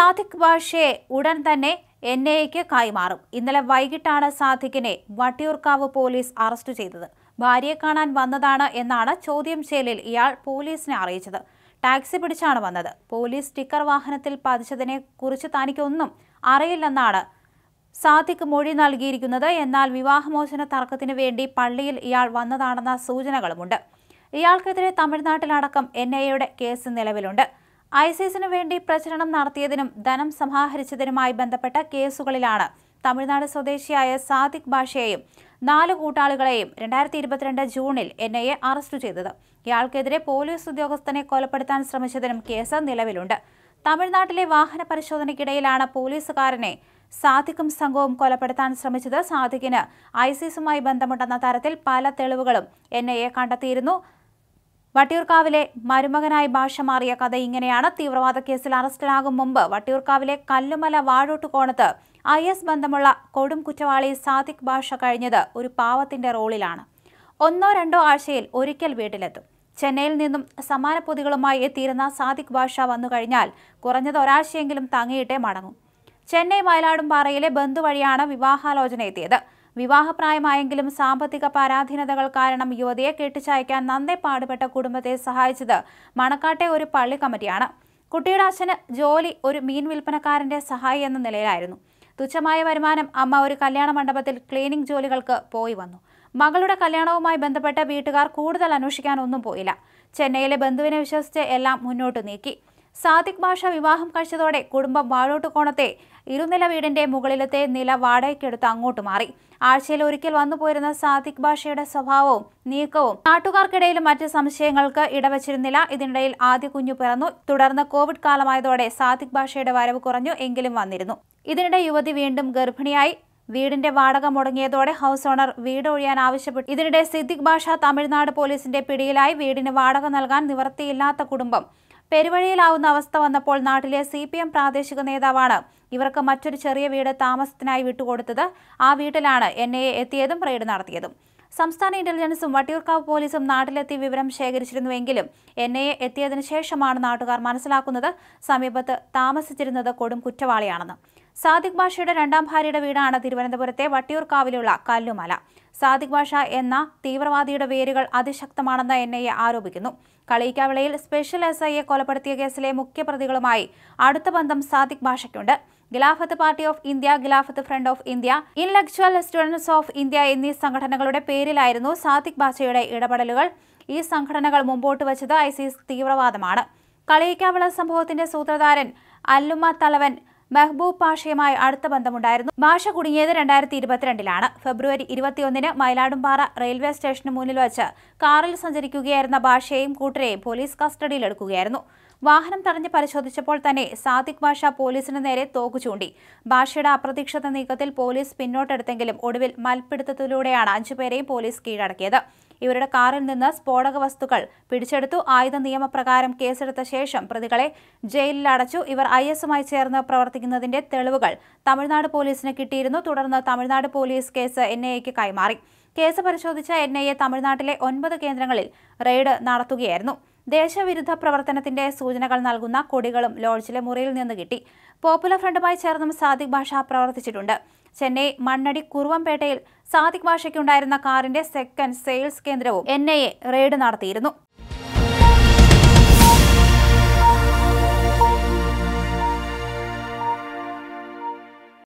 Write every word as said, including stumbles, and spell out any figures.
സാദിഖ് ബാഷയെ ഉടൻ തന്നെ N I എക്ക് കൈമാറും. ഇന്നലെ വൈകിട്ടാണ് സാദിഖിനെ വട്ടിയൂർക്കാവ് പോലീസ് അറസ്റ്റ് ചെയ്തത്. ഭാര്യയെ കാണാൻ വന്നതാണ് എന്നാണ് ചോദ്യം ചെയ്യലിൽ ഇയാൾ പോലീസിനെ അറിയിച്ചത്. ടാക്സി പിടിച്ചാണ് വന്നത്. പോലീസ് സ്റ്റിക്കർ വാഹനത്തിൽ പതിച്ചതിനെ കുറിച്ച് തനിക്കൊന്നും അറിയില്ലെന്നാണ് സാദിഖ് മൊഴി നൽകിയിരിക്കുന്നത്. എന്നാൽ വിവാഹമോചന തർക്കത്തിന് വേണ്ടി പള്ളിയിൽ ഇയാൾ വന്നതാണെന്ന സൂചനകളുമുണ്ട്. ഇയാൾക്കെതിരെ തമിഴ്നാട്ടിലടക്കം എൻ ഐ എയുടെ കേസ് നിലവിലുണ്ട്. ഐസിസിനു വേണ്ടി പ്രചരണം നടത്തിയതിനും ധനം സമാഹരിച്ചതിനുമായി ബന്ധപ്പെട്ട കേസുകളിലാണ് തമിഴ്നാട് സ്വദേശിയായ സാദിഖ് ബാഷയെയും നാല് കൂട്ടാളികളെയും രണ്ടായിരത്തി ഇരുപത്തിരണ്ട് ജൂണിൽ എൻ ഐ എ അറസ്റ്റ് ചെയ്തത്. ഇയാൾക്കെതിരെ പോലീസ് ഉദ്യോഗസ്ഥനെ കൊലപ്പെടുത്താൻ ശ്രമിച്ചതിനും കേസ് നിലവിലുണ്ട്. തമിഴ്നാട്ടിലെ വാഹന പരിശോധനയ്ക്കിടയിലാണ് പോലീസുകാരനെ സാദിഖും സംഘവും കൊലപ്പെടുത്താൻ ശ്രമിച്ചത്. സാദിഖിന് ഐസിസുമായി ബന്ധമുണ്ടെന്ന തരത്തിൽ പല തെളിവുകളും എൻ ഐ എ കണ്ടെത്തിയിരുന്നു. വട്ടിയൂർക്കാവിലെ മരുമകനായി ഭാഷ മാറിയ കഥ ഇങ്ങനെയാണ്. തീവ്രവാദ കേസിൽ അറസ്റ്റിലാകും മുമ്പ് വട്ടിയൂർക്കാവിലെ കല്ലുമല വാഴോട്ടുകോണത്ത് ഐ എസ് ബന്ധമുള്ള കൊടും കുറ്റവാളി സാദിഖ് ബാഷ കഴിഞ്ഞത് ഒരു പാവത്തിന്റെ റോളിലാണ്. ഒന്നോ രണ്ടോ ആഴ്ചയിൽ ഒരിക്കൽ വീട്ടിലെത്തും. ചെന്നൈയിൽ നിന്നും സമാന പൊതികളുമായി എത്തിയിരുന്ന സാദിഖ് ബാഷ വന്നു കഴിഞ്ഞാൽ കുറഞ്ഞത് ഒരാഴ്ചയെങ്കിലും തങ്ങിയിട്ടേ മടങ്ങും. ചെന്നൈ മയിലാടുംപാറയിലെ ബന്ധു വഴിയാണ് വിവാഹാലോചന എത്തിയത്. വിവാഹപ്രായമായെങ്കിലും സാമ്പത്തിക പരാധീനതകൾ കാരണം യുവതിയെ കെട്ടിച്ചയക്കാൻ നന്നേ പാടുപെട്ട കുടുംബത്തെ സഹായിച്ചത് മണക്കാട്ടെ ഒരു പള്ളി കമ്മിറ്റിയാണ്. കുട്ടിയുടെ അച്ഛന് ജോലി ഒരു മീൻ വിൽപ്പനക്കാരന്റെ സഹായി എന്ന നിലയിലായിരുന്നു. തുച്ഛമായ വരുമാനം. അമ്മ ഒരു കല്യാണ മണ്ഡപത്തിൽ ക്ലീനിംഗ് ജോലികൾക്ക് പോയി വന്നു. മകളുടെ കല്യാണവുമായി ബന്ധപ്പെട്ട വീട്ടുകാർ കൂടുതൽ അന്വേഷിക്കാനൊന്നും പോയില്ല. ചെന്നൈയിലെ ബന്ധുവിനെ വിശ്വസിച്ച് എല്ലാം മുന്നോട്ട് നീക്കി. സാദിഖ് ബാഷ വിവാഹം കഴിച്ചതോടെ കുടുംബം വാഴോട്ടുകോണത്തെ ഇരുനില വീടിന്റെ മുകളിലത്തെ നില വാടകയ്ക്കെടുത്ത് അങ്ങോട്ട് മാറി. ആഴ്ചയിൽ ഒരിക്കൽ വന്നുപോയിരുന്ന സാദിഖ് ബാഷയുടെ സ്വഭാവവും നീക്കവും നാട്ടുകാർക്കിടയിൽ മറ്റ് സംശയങ്ങൾക്ക് ഇടവച്ചിരുന്നില്ല. ഇതിനിടയിൽ ആദ്യ കുഞ്ഞു പിറന്നു. തുടർന്ന് കോവിഡ് കാലമായതോടെ സാദിഖ് ബാഷയുടെ വരവ് കുറഞ്ഞു. എങ്കിലും വന്നിരുന്നു. ഇതിനിടെ യുവതി വീണ്ടും ഗർഭിണിയായി. വീടിന്റെ വാടക മുടങ്ങിയതോടെ ഹൗസ് ഓണർ വീട് ഒഴിയാൻ ആവശ്യപ്പെട്ടു. ഇതിനിടെ സിദ്ദിഖ് ബാഷ തമിഴ്നാട് പോലീസിന്റെ പിടിയിലായി. വീടിന് വാടക നൽകാൻ നിവൃത്തിയില്ലാത്ത കുടുംബം പെരുവഴിയിലാവുന്ന അവസ്ഥ വന്നപ്പോൾ നാട്ടിലെ സി പി എം പ്രാദേശിക നേതാവാണ് ഇവർക്ക് മറ്റൊരു ചെറിയ വീട് താമസത്തിനായി വിട്ടുകൊടുത്തത്. ആ വീട്ടിലാണ് എൻ ഐ എ എത്തിയതും റെയ്ഡ് നടത്തിയതും. സംസ്ഥാന ഇന്റലിജൻസും വട്ടിയൂർക്കാവ് പോലീസും നാട്ടിലെത്തി വിവരം ശേഖരിച്ചിരുന്നുവെങ്കിലും എൻ ഐ എ എത്തിയതിനു ശേഷമാണ് നാട്ടുകാർ മനസ്സിലാക്കുന്നത് സമീപത്ത് താമസിച്ചിരുന്നത് കൊടും കുറ്റവാളിയാണെന്ന്. സാദിഖ് ബാഷയുടെ രണ്ടാം ഭാര്യയുടെ വീടാണ് തിരുവനന്തപുരത്തെ വട്ടിയൂർക്കാവിലുള്ള കല്ലുമല. സാദിഖ് ബാഷ എന്ന തീവ്രവാദിയുടെ വേരുകൾ അതിശക്തമാണെന്ന് എൻ ഐ എ ആരോപിക്കുന്നു. കളിയിക്കാവിളയിൽ സ്പെഷ്യൽ എസ് ഐ എ കൊലപ്പെടുത്തിയ കേസിലെ മുഖ്യപ്രതികളുമായി അടുത്ത ബന്ധം സാദിഖ് ബാഷയ്ക്കുണ്ട്. Khilafat party of India, Khilafat front of India, intellectual students of India എന്നീ സംഘടനകളുടെ പേരിലായിരുന്നു സാദിഖ് ബാഷയുടെ ഇടപെടലുകൾ. ഈ സംഘടനകൾ മുമ്പോട്ട് വച്ചത് ഐസിസ് തീവ്രവാദമാണ്. കളിയിക്കാവിള സംഭവത്തിന്റെ സൂത്രധാരൻ അല്ലുമ തലവൻ മെഹബൂബ് പാഷയുമായി അടുത്ത ബന്ധമുണ്ടായിരുന്നു. ബാഷ കുടുങ്ങിയത് രണ്ടായിരത്തി ഇരുപത്തിരണ്ടിലാണ്. ഫെബ്രുവരി ഇരുപത്തിയൊന്നിന് മയിലാടുംപാറ റെയിൽവേ സ്റ്റേഷന് മുന്നിൽ വച്ച് കാറിൽ സഞ്ചരിക്കുകയായിരുന്ന ബാഷയെയും കൂട്ടരെയും പോലീസ് കസ്റ്റഡിയിലെടുക്കുകയായിരുന്നു. വാഹനം തടഞ്ഞ് പരിശോധിച്ചപ്പോൾ തന്നെ സാദിഖ് ബാഷ പോലീസിന് നേരെ തോക്കു ചൂണ്ടി. ബാഷയുടെ അപ്രതീക്ഷിത നീക്കത്തിൽ പോലീസ് പിന്നോട്ടെടുത്തെങ്കിലും ഒടുവിൽ മൽപ്പിടുത്തത്തിലൂടെയാണ് അഞ്ചുപേരെയും പോലീസ് കീഴടക്കിയത്. ഇവരുടെ കാറിൽ നിന്ന് സ്ഫോടക വസ്തുക്കൾ പിടിച്ചെടുത്തു. ആയുധ നിയമപ്രകാരം കേസെടുത്ത ശേഷം പ്രതികളെ ജയിലിൽ അടച്ചു. ഇവർ ഐ എസുമായി ചേർന്ന് പ്രവർത്തിക്കുന്നതിന്റെ തെളിവുകൾ തമിഴ്നാട് പോലീസിന് കിട്ടിയിരുന്നു. തുടർന്ന് Tamil Nadu police case N I എക്ക് കൈമാറി. കേസ് പരിശോധിച്ച എൻ ഐ എ തമിഴ്നാട്ടിലെ ഒൻപത് കേന്ദ്രങ്ങളിൽ റെയ്ഡ് നടത്തുകയായിരുന്നു. ദേശവിരുദ്ധ പ്രവർത്തനത്തിന്റെ സൂചനകൾ നൽകുന്ന കൊടികളും ലോഡ്ജിലെ മുറിയിൽ നിന്ന് കിട്ടി. പോപ്പുലർ ഫ്രണ്ടുമായി ചേർന്നും സാദിഖ് ബാഷ പ്രവർത്തിച്ചിട്ടുണ്ട്. ചെന്നൈ മണ്ണടി കുറുവംപേട്ടയിൽ സാദിഖ് ബാഷയ്ക്കുണ്ടായിരുന്ന കാറിന്റെ സെക്കൻഡ് സെയിൽസ് കേന്ദ്രവും എൻ ഐ എ റെയ്ഡ് നടത്തിയിരുന്നു.